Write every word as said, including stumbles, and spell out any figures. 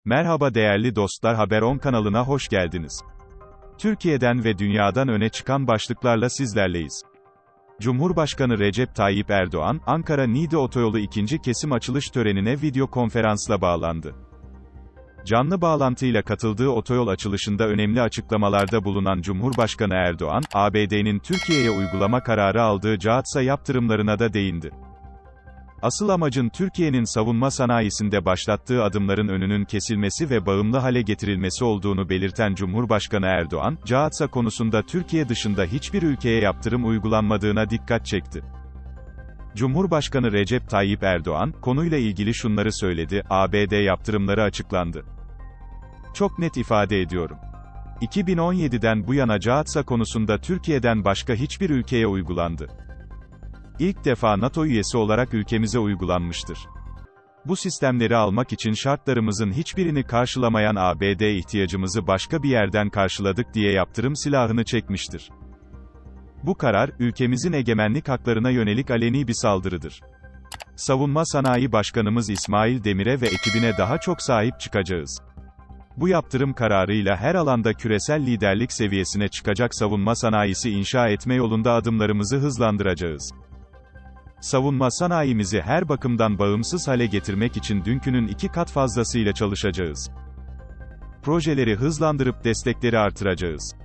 Merhaba değerli dostlar, Haber on kanalına hoş geldiniz. Türkiye'den ve dünyadan öne çıkan başlıklarla sizlerleyiz. Cumhurbaşkanı Recep Tayyip Erdoğan, Ankara-Niğde Otoyolu ikinci kesim açılış törenine video konferansla bağlandı. Canlı bağlantıyla katıldığı otoyol açılışında önemli açıklamalarda bulunan Cumhurbaşkanı Erdoğan, A B D'nin Türkiye'ye uygulama kararı aldığı Caatsa yaptırımlarına da değindi. Asıl amacın Türkiye'nin savunma sanayisinde başlattığı adımların önünün kesilmesi ve bağımlı hale getirilmesi olduğunu belirten Cumhurbaşkanı Erdoğan, Caatsa konusunda Türkiye dışında hiçbir ülkeye yaptırım uygulanmadığına dikkat çekti. Cumhurbaşkanı Recep Tayyip Erdoğan, konuyla ilgili şunları söyledi: A B D yaptırımları açıklandı. Çok net ifade ediyorum. iki bin on yedi'den bu yana Caatsa konusunda Türkiye'den başka hiçbir ülkeye uygulandı. İlk defa NATO üyesi olarak ülkemize uygulanmıştır. Bu sistemleri almak için şartlarımızın hiçbirini karşılamayan A B D ihtiyacımızı başka bir yerden karşıladık diye yaptırım silahını çekmiştir. Bu karar, ülkemizin egemenlik haklarına yönelik aleni bir saldırıdır. Savunma Sanayi Başkanımız İsmail Demir'e ve ekibine daha çok sahip çıkacağız. Bu yaptırım kararıyla her alanda küresel liderlik seviyesine çıkacak savunma sanayisi inşa etme yolunda adımlarımızı hızlandıracağız. Savunma sanayimizi her bakımdan bağımsız hale getirmek için dünkünün iki kat fazlasıyla çalışacağız. Projeleri hızlandırıp destekleri artıracağız.